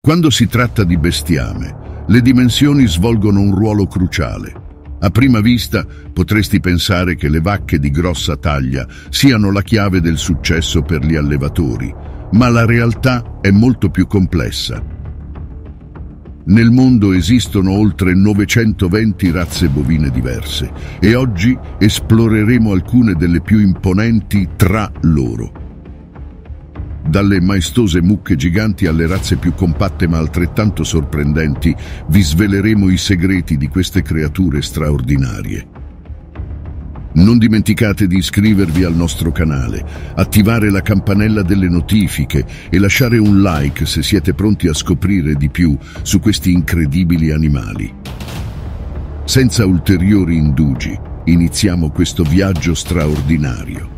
Quando si tratta di bestiame, le dimensioni svolgono un ruolo cruciale. A prima vista potresti pensare che le vacche di grossa taglia siano la chiave del successo per gli allevatori, ma la realtà è molto più complessa. Nel mondo esistono oltre 920 razze bovine diverse e oggi esploreremo alcune delle più imponenti tra loro. Dalle maestose mucche giganti alle razze più compatte ma altrettanto sorprendenti, vi sveleremo i segreti di queste creature straordinarie. Non dimenticate di iscrivervi al nostro canale, attivare la campanella delle notifiche e lasciare un like se siete pronti a scoprire di più su questi incredibili animali. Senza ulteriori indugi, iniziamo questo viaggio straordinario.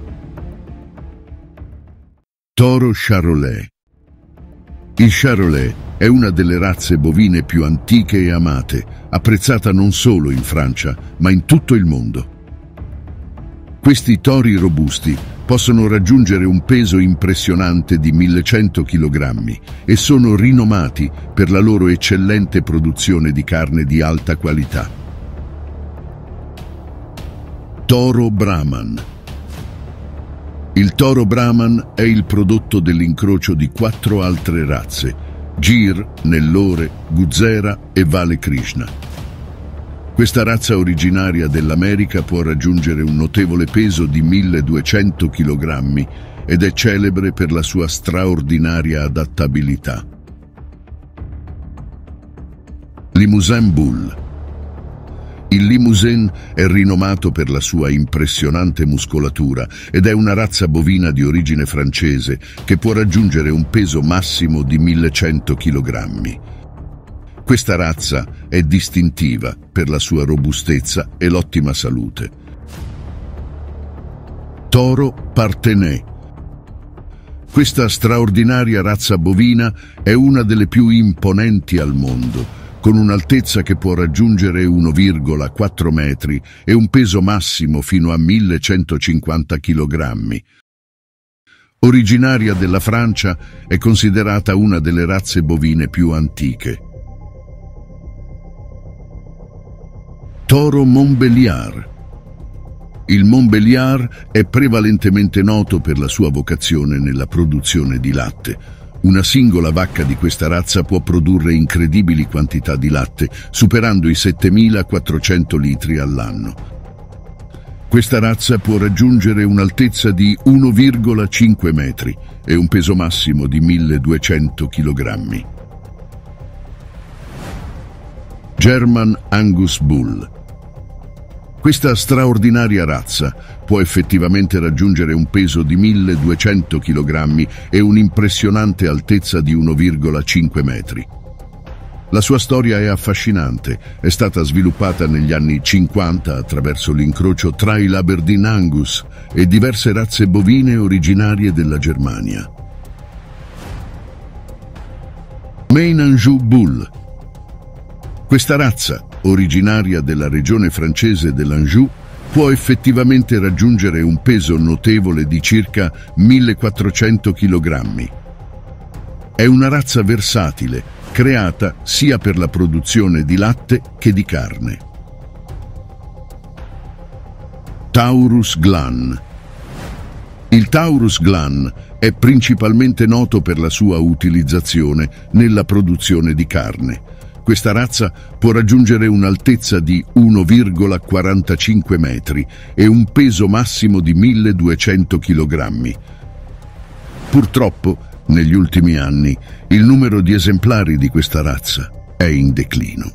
Toro Charolais. Il Charolais è una delle razze bovine più antiche e amate, apprezzata non solo in Francia, ma in tutto il mondo. Questi tori robusti possono raggiungere un peso impressionante di 1100 kg e sono rinomati per la loro eccellente produzione di carne di alta qualità. Toro Brahman. Il toro Brahman è il prodotto dell'incrocio di 4 altre razze: Gir, Nellore, Guzera e Vale Krishna. Questa razza originaria dell'America può raggiungere un notevole peso di 1200 kg ed è celebre per la sua straordinaria adattabilità. Limousin Bull. Il Limousin è rinomato per la sua impressionante muscolatura ed è una razza bovina di origine francese che può raggiungere un peso massimo di 1100 kg. Questa razza è distintiva per la sua robustezza e l'ottima salute. Toro Partenay. Questa straordinaria razza bovina è una delle più imponenti al mondo, con un'altezza che può raggiungere 1,4 metri e un peso massimo fino a 1150 kg. Originaria della Francia, è considerata una delle razze bovine più antiche. Toro Montbéliard. Il Montbéliard è prevalentemente noto per la sua vocazione nella produzione di latte. Una singola vacca di questa razza può produrre incredibili quantità di latte, superando i 7400 litri all'anno. Questa razza può raggiungere un'altezza di 1,5 metri e un peso massimo di 1200 kg. German Angus Bull. Questa straordinaria razza può effettivamente raggiungere un peso di 1200 kg e un'impressionante altezza di 1,5 metri. La sua storia è affascinante, è stata sviluppata negli anni 50 attraverso l'incrocio tra il Aberdeen Angus e diverse razze bovine originarie della Germania. Maine Anjou Bull. Questa razza, originaria della regione francese dell'Anjou, può effettivamente raggiungere un peso notevole di circa 1400 kg. È una razza versatile, creata sia per la produzione di latte che di carne. Taurus Glan. Il Taurus Glan è principalmente noto per la sua utilizzazione nella produzione di carne. Questa razza può raggiungere un'altezza di 1,45 metri e un peso massimo di 1200 kg. Purtroppo, negli ultimi anni, il numero di esemplari di questa razza è in declino.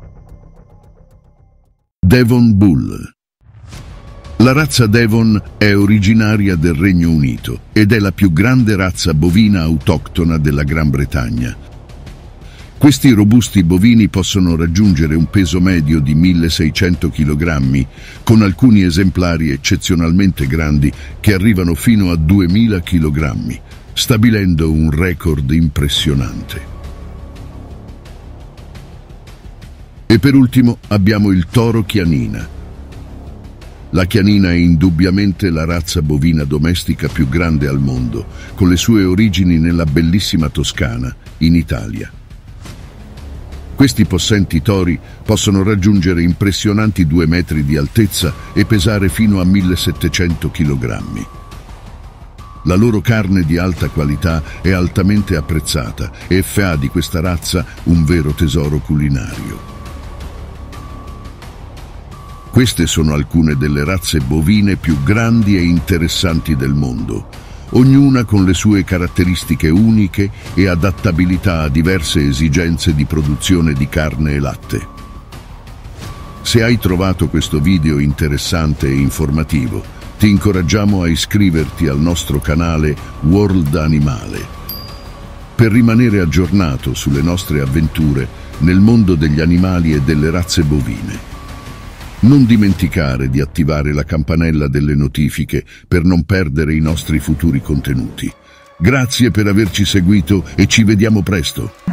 Devon Bull. La razza Devon è originaria del Regno Unito ed è la più grande razza bovina autoctona della Gran Bretagna. Questi robusti bovini possono raggiungere un peso medio di 1600 kg, con alcuni esemplari eccezionalmente grandi che arrivano fino a 2000 kg, stabilendo un record impressionante. E per ultimo abbiamo il toro Chianina. La Chianina è indubbiamente la razza bovina domestica più grande al mondo, con le sue origini nella bellissima Toscana, in Italia. Questi possenti tori possono raggiungere impressionanti 2 metri di altezza e pesare fino a 1700 kg. La loro carne di alta qualità è altamente apprezzata e fa di questa razza un vero tesoro culinario. Queste sono alcune delle razze bovine più grandi e interessanti del mondo, ognuna con le sue caratteristiche uniche e adattabilità a diverse esigenze di produzione di carne e latte. Se hai trovato questo video interessante e informativo, ti incoraggiamo a iscriverti al nostro canale World Animale per rimanere aggiornato sulle nostre avventure nel mondo degli animali e delle razze bovine. Non dimenticare di attivare la campanella delle notifiche per non perdere i nostri futuri contenuti. Grazie per averci seguito e ci vediamo presto!